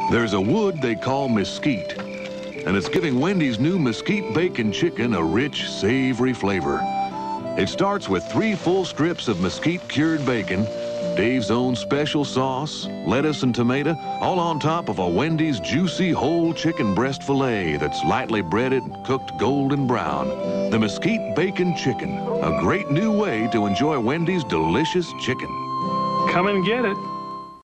There's a wood they call mesquite, and it's giving Wendy's new mesquite bacon chicken a rich, savory flavor. It starts with 3 full strips of mesquite cured bacon, Dave's own special sauce, lettuce and tomato, all on top of a Wendy's juicy whole chicken breast filet that's lightly breaded and cooked golden brown. The mesquite bacon chicken, a great new way to enjoy Wendy's delicious chicken. Come and get it.